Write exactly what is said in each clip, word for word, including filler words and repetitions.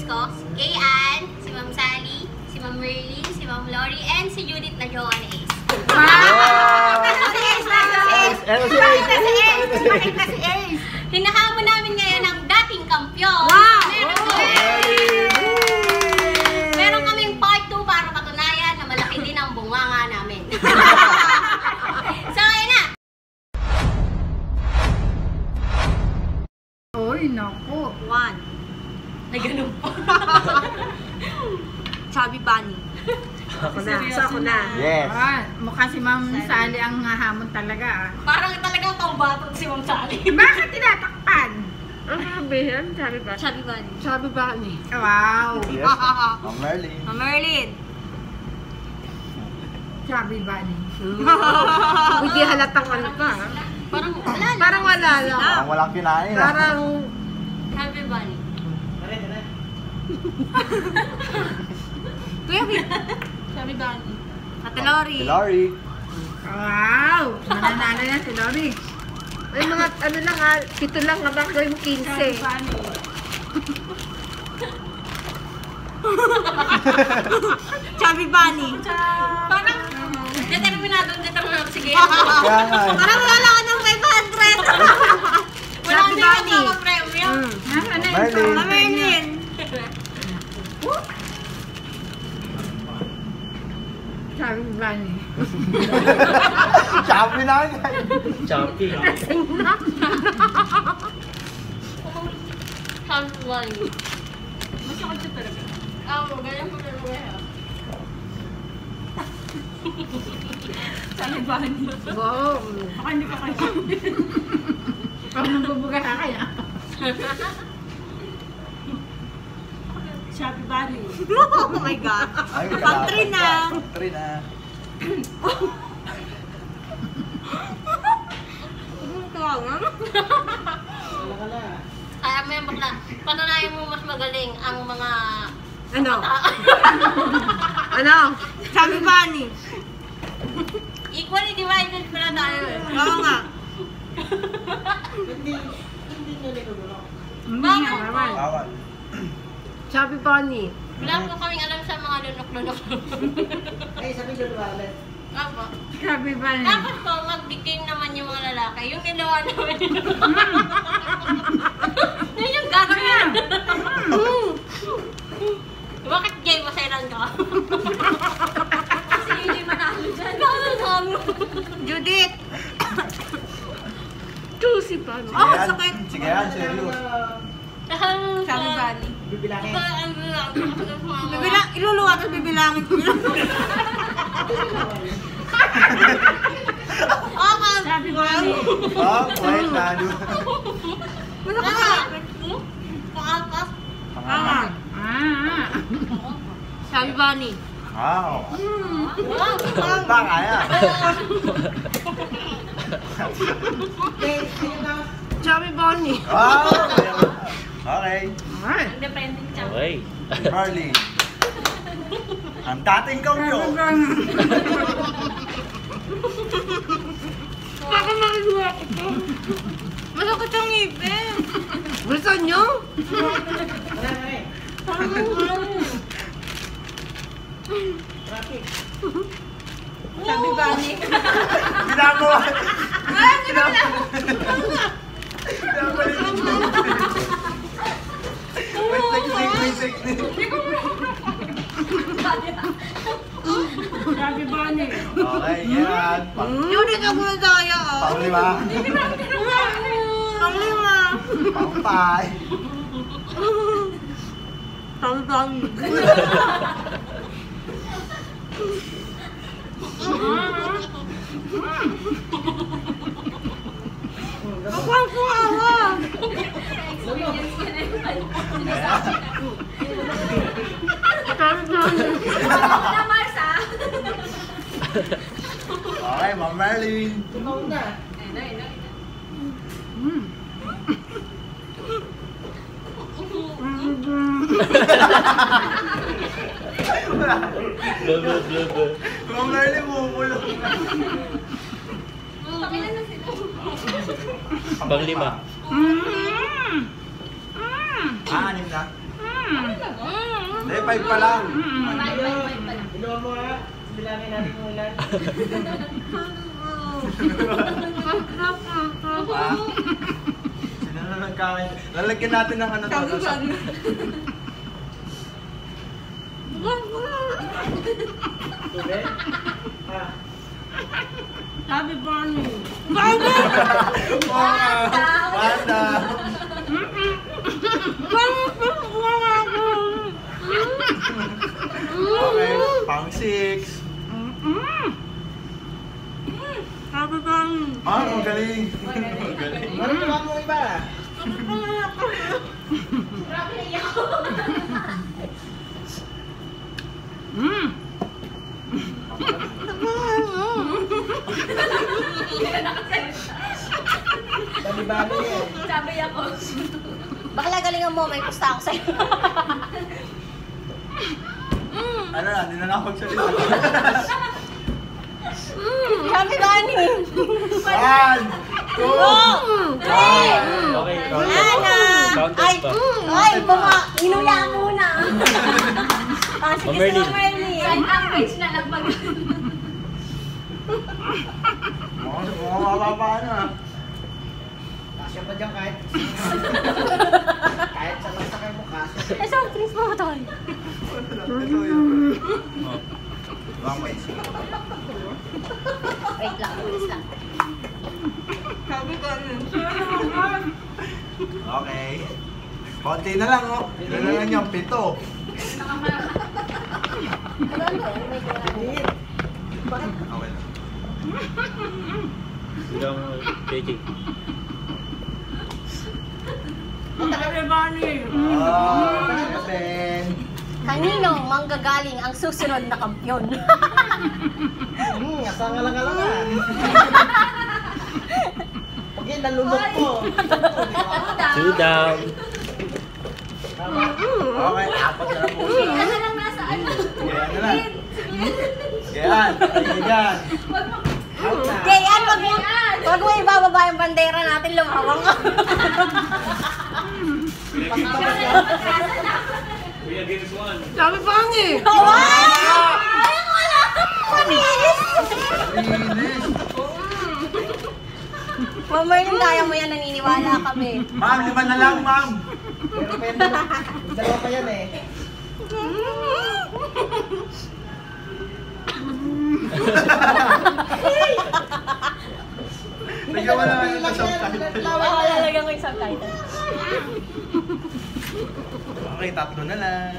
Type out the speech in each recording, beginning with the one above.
classmates ko. Si Ann, si Ma'am Sally, si Ma'am Merlin, si Ma'am Lori, and si Judith na jowa ni Ace. Wow! Si Ace! Si Ace! Si Ace! Makita si Ace! Hinahamon namin ngayon ang dating kampeon. Wow! Meron kaming part two para patunayan na malaki din ang bunganga namin. So, ayun na! Uy, naku. One. Na ganun pa. Chubby bunny. Ako na. So, ako na. Yes. Ah, mukha si Ma'am Sally ang hahamon talaga. Ah. Parang talagang pangbatot si Ma'am Sally. Bakit tinatakpan? Ang sabihin, Chubby bunny. Chubby bunny. Chubby bunny. Wow. Yes. Ma'am Merlin. Ma'am Merlin. Chubby bunny. Hindi halatang ano pa. Parang wala lang. Parang wala lang. Parang walang kinain. Parang... Chubby bunny. Kuya Vic. Chubby bunny. Ate Lori. Si Lori. Wow. Mananalo na si Lori. Ay, mga ano lang ha, pito lang nga baka gawin mo quince. Chubby bunny. Parang determinado, determinado. Sige. Kaya nga. Parang wala ka ng five hundred. Wala Chubby na bunny. yung mga premium. Nasaan na Merlin. yung Ma'am Merlin. Chubby bunny. Chubby na nga. Chubby. Chubby bunny. Masakit siya talaga. Oo, ganyan po talaga. Chubby bunny. Wow. Baka hindi ka kayo. Pag nagbubuga ka kaya. Chubby bunny. Oh my God. Pang three na. Pang three na. Kaya mo yung bakla. Patunayan mo mas magaling ang mga... Ano? Ano? Chubby bunny. Equally divided pala tayo eh. Oo nga. Bakit po? Bawal. Chubby bunny. Wala po kaming alam sa mga lunok-lunok. Ay, sabi nyo naman. Apo. Chubby bunny. Dapat po, mag-became naman yung mga lalaki. Yung ginawa naman yun. Yun yung gagawin. Bakit gay? Masailan ka? Kasi yun yung manalo dyan. Judith. Juicy pa. No? Sige yan. Sige yan, serious. Chubby bunny. Bibilangin. Bibilang, iluluwa at bibilangin ko. Okay. Chubby bunny. Oh, wait na. Ano ka? Pangapas? Pangalan. Ah. Chubby bunny. Wow. Wow. Ba kaya? Chubby bunny. Wow. Okay. Alright. Independent siya. Okay. Merlin. Ang dating kampeon. Baka makagawa ko to. Masakit ang ngipin. Gusto nyo? Chubby bunny. Ginagawa. Ay, hindi ba na? Wait, technique, wait, technique. Chubby bunny. Okay, yan. Pang, Yun ito ko na tayo. pang lima. Pang lima. Pang pie. Chubby bunny. Ako ko ako. Na Mars ah. Okay, Ma'am Merlin. Tumaw na. Ayun na, ayun na. Blubber, blubber. Ma'am Merlin, bumulong. Pakilan na sila. Panglima. Mm. Mm. Ah, anim na. Mm. Hindi, five pa lang. Five, five, five pa lang. Inuwa mo nga. Bilangin natin kung ilan. Ah. Sino na nagkakain? Lalagyan natin ng ano to. Sa... Tubig? Ah. Sabi ba niyo? Banda! Okay, pang six. Sabi ba niyo? Ah, magaling. Magaling. Ano naman mo iba? Grabe na iyak ko. Mm. Bali-bali eh. Sabi ako. Bakla galingan mo, may pusta ako sa'yo. Ano na, hindi na nakapagsalita. Sabi ba ni? One, two, Three! Okay, Ana! Ay, pa. ay, buma, inuya muna. Ah, sige, Mamerlin. si Mamerlin. Side language na nagpag... Mukhang mapapaan ah. Kasya pa dyan kahit. Kahit sa masakay mo kasya. Eh, soft drinks mo ito. Ito yun. Wrong way. Wait lang, bilis lang. Sabi ba niyo? Okay. Konti na lang oh. Ilan na lang yung pito. Okay lang. Silang baking. Sabi ba niyo? Oh, seven. Kaninong manggagaling ang susunod na kampeon? Hmm, asang-alang-alangan. Pag yun, nalulok ko. Two down. Okay, apat na lang po. Ano lang nasa ano? Kaya na lang. Yan, yan. Out na. Kaya yan, wag mo, wag mo ibababa yung bandera natin, lumawang ka. Sabi ba niyo? Wow! Ay, wala! Mabilis! Linis. Mamerlin, kaya mo yan, naniniwala kami. Ma'am, lima na lang, ma'am. Pero pa yan, dalawa, dalawa pa yan eh. Lagyan mo lang yung subtitle. Oo, lalagyan ko yung subtitle. Okay, tatlo na lang.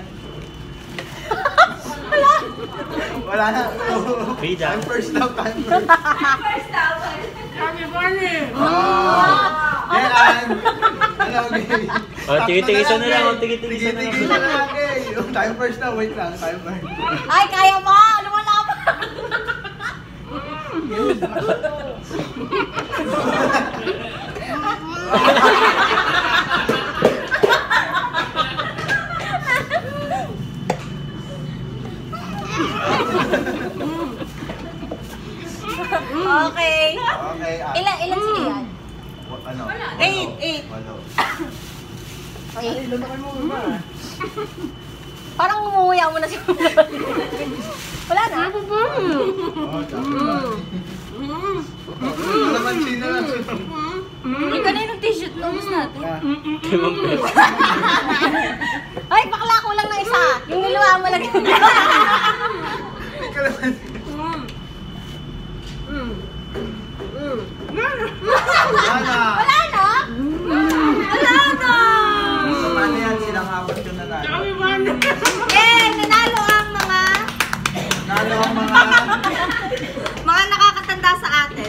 Wala na. Three down. Time first now, time first. Sabi ba niyo? Oh! Yan! Ano, okay. Oh, tigit-tigisan na lang, oh, tigit-tigisan na lang. Tigit-tigisan na lang, okay. Yung time first na, wait lang, time first. Ay, kaya mo! Lumala pa! Okay. Okay, ah. Ilan, ilan sila yan? Wa- Ano? Eight, Walo. eight. Walo. Okay. Lulukan mo iba. Parang umuya mo na si Wala na? Sabi ba niyo? Oh, tama. Ito naman, sino lang sino? Hindi ka na yung t-shirt na ubus natin. Ah, Limang peso. Ay, bakla ko lang na isa. Yung niluwa mo lang. Hindi ka naman. Wala na. Wala na? Wala na! So, paano yan? Silang apat yun na natin. Sabi ba niyo? Eh, nanalo ang mga Nalo ang mga... mga nakakatanda sa atin.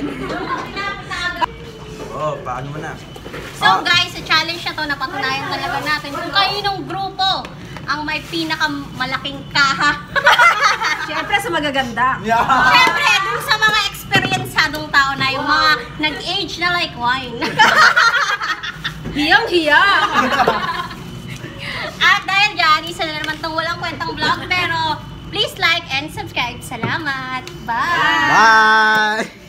Oh, paano mo na? So guys, sa challenge na to, napatunayan talaga natin kung kaninong grupo ang may pinakamalaking kaha. Siyempre sa magaganda. Yeah! Siyempre, dun sa mga experiensadong tao na yung mga nag-age na like wine. Hiyang-hiya. At dahil dyan, isa na naman tong walang kwentang vlog, pero please like and subscribe. Salamat! Bye! Bye!